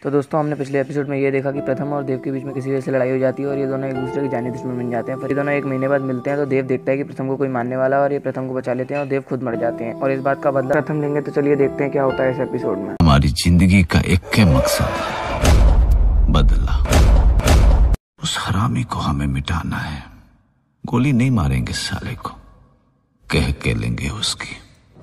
तो दोस्तों हमने पिछले एपिसोड में ये देखा कि प्रथम और देव के बीच में किसी वजह से लड़ाई हो जाती है और ये दोनों एक दूसरे के जानी दुश्मन बन जाते हैं। फिर ये दोनों एक महीने बाद मिलते हैं तो देव देखता है कि प्रथम को कोई मारने वाला है और ये प्रथम को बचा लेते हैं और देव खुद मर जाते हैं और इस बात का बदला प्रथम लेंगे। तो चलिए देखते हैं क्या होता है इस एपिसोड में। हमारी जिंदगी का एक ही मकसद है, बदला। उस हरामी को हमें मिटाना है। गोली नहीं मारेंगे साले को, कह के लेंगे उसकी।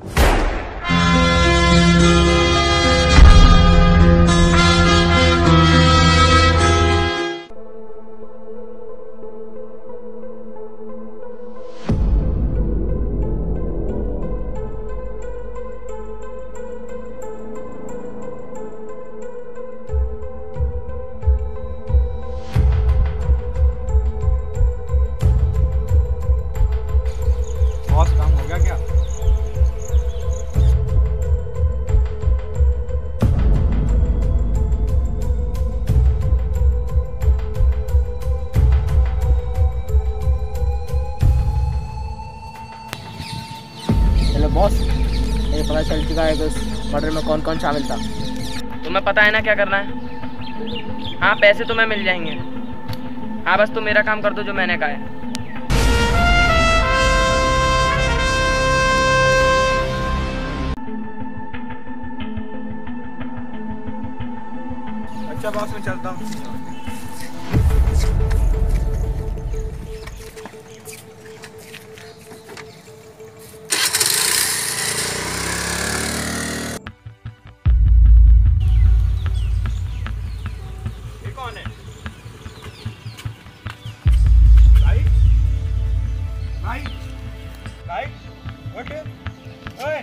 काम हो गया क्या? हेलो बॉस, मुझे पता चल चुका है कि उस मर्डर में कौन कौन शामिल था। तुम्हें पता है ना क्या करना है? हाँ, पैसे तुम्हें मिल जाएंगे। हाँ, बस तुम मेरा काम कर दो जो मैंने कहा है। अच्छा बॉस, मैं चलता हूँ। ये कौन है? भाई भाई भाई व्हाट है? ओए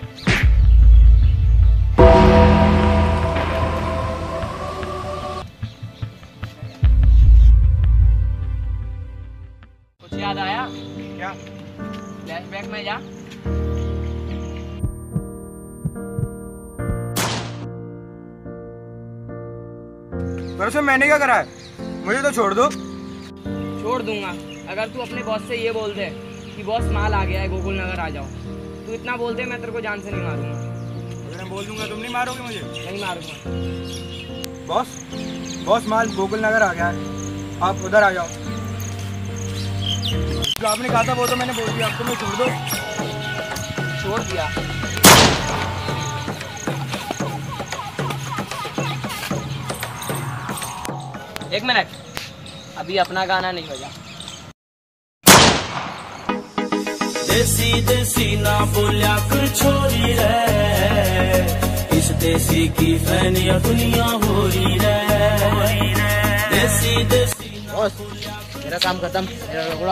याद आया क्या? फ्लैशबैक में जा। परसों मैंने क्या करा है? मुझे तो छोड़ दो। छोड़ दूंगा अगर तू अपने बॉस से ये बोल दे कि बॉस माल आ गया है, गोकुल नगर आ जाओ। तू इतना बोल दे, मैं तेरे को जान से नहीं मारूंगा। अगर मैं बोल दूंगा तुम नहीं मारोगे मुझे? नहीं मारूंगा। बॉस माल गोकुल नगर आ गया है, आप उधर आ जाओ। जो आपने कहा था वो तो मैंने बोल दिया, अब तुम्हें छोड़ दो। छोड़ दिया? एक मिनट, अभी अपना गाना नहीं बजा। देसी देसी ना बोलिया कर छोरी रे, इस देसी की फैनिया दुनिया हो रही रे। देसी देसी बॉस, मेरा काम खत्म, मेरा रगड़ा।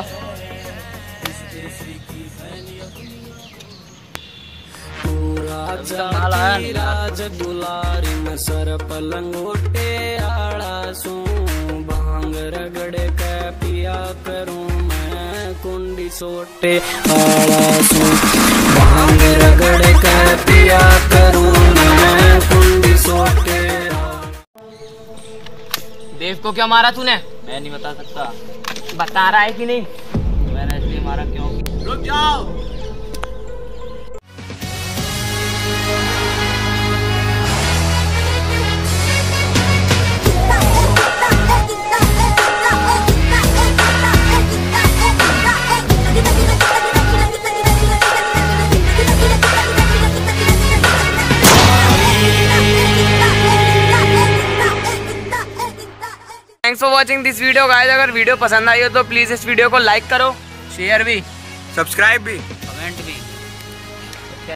राज दुलारी में सर पलंगोटे आड़ा सू, भांग रगड़े के पिया करूं मैं कुंडी सोटे आड़ा सू, भांग रगड़े के पिया करूं मैं कुंडी सोटे। देव को क्यों मारा तूने? मैं नहीं बता सकता। बता रहा है कि नहीं? मैंने इसलिए मारा क्यों? रुक जाओ। Thanks for watching this video guys. अगर वीडियो पसंद आई हो तो प्लीज इस वीडियो को लाइक करो, शेयर भी, सब्सक्राइब भी, कमेंट भी।